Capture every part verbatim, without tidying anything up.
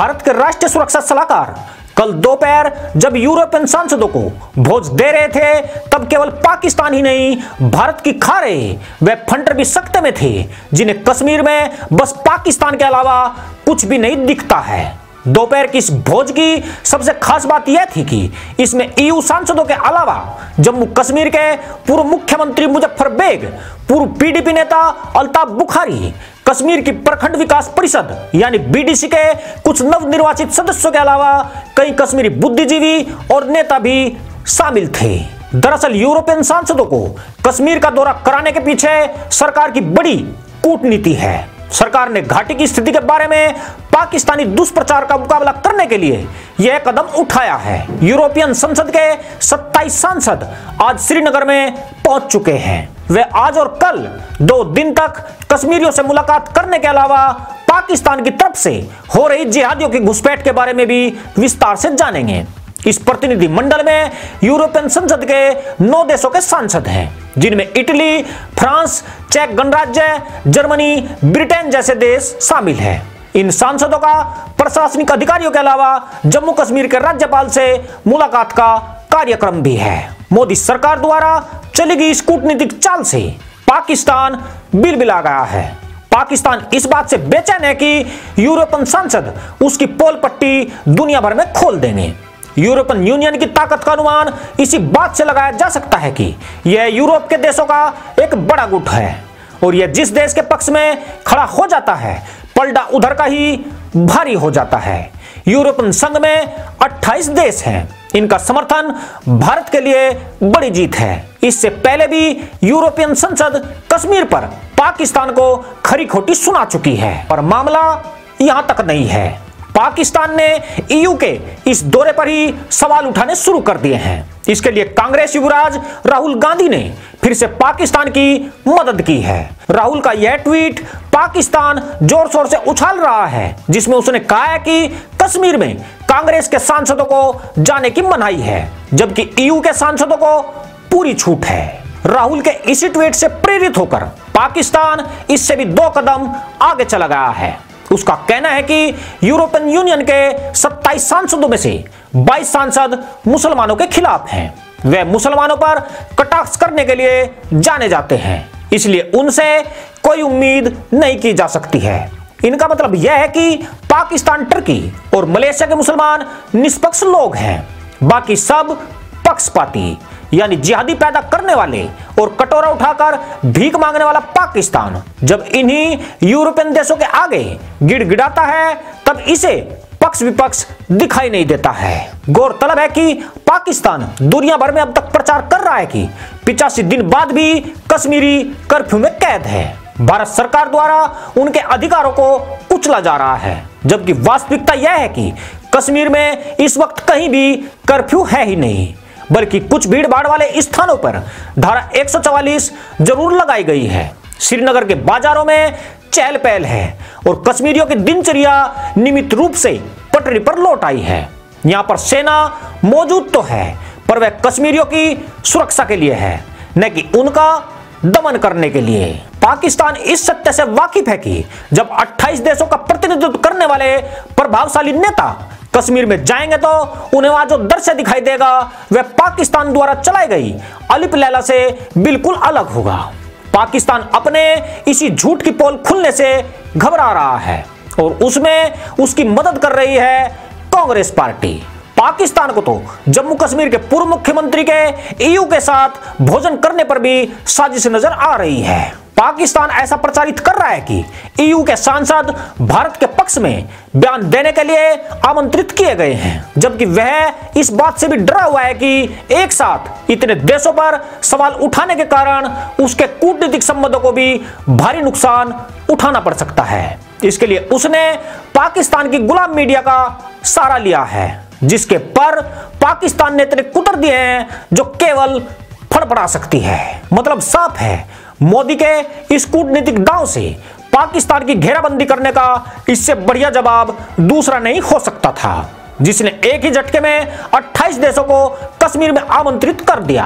भारत के राष्ट्रीय सुरक्षा सलाहकार कल दोपहर जब यूरोपियन सांसदों को भोज दे रहे थे तब केवल पाकिस्तान ही नहीं भारत की खारे व फंटर भी सकते में थे, जिन्हें कश्मीर में बस पाकिस्तान के अलावा कुछ भी नहीं दिखता है। दोपहर की इस भोज की सबसे खास बात यह थी कि इसमें ईयू सांसदों के अलावा जम्मू कश्मीर के पूर्व मुख्यमंत्री मुजफ्फर बेग, पूर्व पीडीपी नेता अल्ताफ बुखारी, कश्मीर की प्रखंड विकास परिषद यानी बीडीसी के कुछ नवनिर्वाचित सदस्यों के अलावा कई कश्मीरी बुद्धिजीवी और नेता भी शामिल थे। दरअसल यूरोपियन सांसदों को कश्मीर का दौरा कराने के पीछे सरकार की बड़ी कूटनीति है। सरकार ने घाटी की स्थिति के बारे में पाकिस्तानी दुष्प्रचार का मुकाबला करने के लिए यह कदम उठाया है। यूरोपियन संसद के सत्ताईस सांसद आज श्रीनगर में पहुंच चुके हैं। वे आज और कल दो दिन तक कश्मीरियों से मुलाकात करने के अलावा पाकिस्तान की तरफ से हो रही जिहादियों की घुसपैठ के बारे में भी विस्तार से जानेंगे। इस प्रतिनिधि मंडल में यूरोपियन संसद के नौ देशों के सांसद हैं, जिनमें इटली, फ्रांस, चेक गणराज्य, जर्मनी, ब्रिटेन जैसे देश शामिल हैं। इन सांसदों का प्रशासनिक अधिकारियों के अलावा जम्मू कश्मीर के राज्यपाल से मुलाकात का कार्यक्रम भी है। मोदी सरकार द्वारा चली गई इस कूटनीतिक चाल से पाकिस्तान बिलबिला गया है। पाकिस्तान इस बात से बेचैन है कि यूरोपियन सांसद उसकी पोल पट्टी दुनिया भर में खोल देंगे। यूरोपियन यूनियन की ताकत का अनुमान इसी बात से लगाया जा सकता है कि यह यूरोप के देशों का एक बड़ा गुट है और यह जिस देश के पक्ष में खड़ा हो जाता है पलड़ा उधर का ही भारी हो जाता है। यूरोपियन संघ में अट्ठाईस देश हैं। इनका समर्थन भारत के लिए बड़ी जीत है। इससे पहले भी यूरोपियन संसद कश्मीर पर पाकिस्तान को खरी खोटी सुना चुकी है और मामला यहां तक नहीं है। पाकिस्तान ने ईयू के इस दौरे पर ही सवाल उठाने शुरू कर दिए हैं। इसके लिए कांग्रेस युवराज राहुल गांधी ने फिर से पाकिस्तान की मदद की है। राहुल का यह ट्वीट पाकिस्तान जोर शोर से उछाल रहा है, जिसमें उसने कहा है कि कश्मीर में कांग्रेस के सांसदों को जाने की मनाही है, जबकि ईयू के सांसदों को पूरी छूट है। राहुल के इसी ट्वीट से प्रेरित होकर पाकिस्तान इससे भी दो कदम आगे चला गया है। उसका कहना है कि यूरोपियन यूनियन के सत्ताईस सांसदों में से बाईस सांसद मुसलमानों के खिलाफ हैं। वे मुसलमानों पर कटाक्ष करने के लिए जाने जाते हैं, इसलिए उनसे कोई उम्मीद नहीं की जा सकती है। इनका मतलब यह है कि पाकिस्तान, टर्की और मलेशिया के मुसलमान निष्पक्ष लोग हैं, बाकी सब पक्षपाती यानी जिहादी पैदा करने वाले और कटोरा उठाकर भीख मांगने वाला पाकिस्तान जब इन्हीं यूरोपियन देशों के आगे गिड़गिड़ाता है तब इसे पक्ष विपक्ष दिखाई नहीं देता है। गौरतलब है कि पाकिस्तान दुनिया भर में अब तक प्रचार कर रहा है कि पिचासी दिन बाद भी कश्मीरी कर्फ्यू में कैद है। भारत सरकार द्वारा उनके अधिकारों को कुचला जा रहा है, जबकि वास्तविकता यह है कि कश्मीर में इस वक्त कहीं भी कर्फ्यू है ही नहीं, बल्कि कुछ भीड़ भाड़ वाले स्थानों पर धारा एक सौ चवालीस जरूर लगाई गई है। श्रीनगर के बाजारों में चहल पहल है और कश्मीरियों की दिनचर्या नियमित रूप से पटरी पर लौट आई है। यहाँ पर सेना मौजूद तो है, पर वह कश्मीरियों की सुरक्षा के लिए है, न कि उनका दमन करने के लिए। पाकिस्तान इस सत्य से वाकिफ है कि जब अट्ठाईस देशों का प्रतिनिधित्व करने वाले प्रभावशाली नेता कश्मीर में जाएंगे तो उन्हें वहां जो दृश्य दिखाई देगा वह पाकिस्तान द्वारा चलाई गई अलिप लैला से बिल्कुल अलग होगा। पाकिस्तान अपने इसी झूठ की पोल खुलने से घबरा रहा है और उसमें उसकी मदद कर रही है कांग्रेस पार्टी। पाकिस्तान को तो जम्मू कश्मीर के पूर्व मुख्यमंत्री के ईयू के साथ भोजन करने पर भी साजिश नजर आ रही है। पाकिस्तान ऐसा प्रचारित कर रहा है कि ईयू के सांसद भारत के पक्ष में बयान देने के लिए आमंत्रित किए गए हैं, जबकि वह इस बात से भी डरा हुआ है कि एक साथ इतने देशों पर सवाल उठाने के कारण उसके कूटनीतिक संबंधों को भी भारी नुकसान उठाना पड़ सकता है। इसके लिए उसने पाकिस्तान की गुलाम मीडिया का सहारा लिया है, जिसके पर पाकिस्तान ने इतने कुतर दिए हैं जो केवल फड़फड़ा सकती है। मतलब साफ है, मोदी के इस कूटनीतिक दांव से पाकिस्तान की घेराबंदी करने का इससे बढ़िया जवाब दूसरा नहीं हो सकता था, जिसने एक ही झटके में अट्ठाईस देशों को कश्मीर में आमंत्रित कर दिया।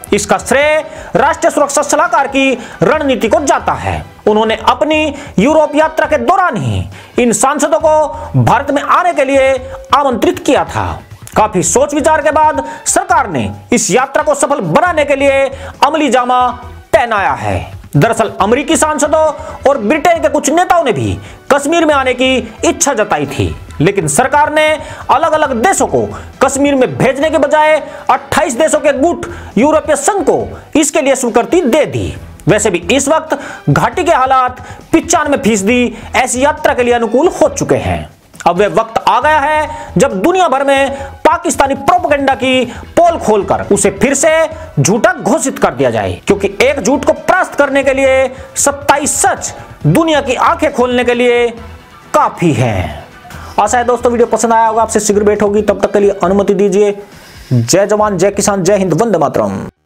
इसका श्रेय राष्ट्रीय सुरक्षा सलाहकार की रणनीति को जाता है। उन्होंने अपनी यूरोप यात्रा के दौरान ही इन सांसदों को भारत में आने के लिए आमंत्रित किया था। काफी सोच विचार के बाद सरकार ने इस यात्रा को सफल बनाने के लिए अमली जामा पहनाया है। दरअसल अमेरिकी सांसदों और ब्रिटेन के कुछ नेताओं ने भी कश्मीर में आने की इच्छा जताई थी, लेकिन सरकार ने अलग अलग देशों को कश्मीर में भेजने के बजाय अट्ठाईस देशों के गुट यूरोपीय संघ को इसके लिए स्वीकृति दे दी। वैसे भी इस वक्त घाटी के हालात पिचानवे फीसदी ऐसी यात्रा के लिए अनुकूल हो चुके हैं। अब वह वक्त आ गया है जब दुनिया भर में पाकिस्तानी प्रोपेगेंडा की पोल खोलकर उसे फिर से झूठा घोषित कर दिया जाए, क्योंकि एक झूठ को परास्त करने के लिए सत्ताईस सच दुनिया की आंखें खोलने के लिए काफी है। आशा है दोस्तों वीडियो पसंद आया होगा, आपसे शीघ्र भेंट होगी। तब तक के लिए अनुमति दीजिए। जय जवान, जय किसान, जय हिंद, वंदे मातरम।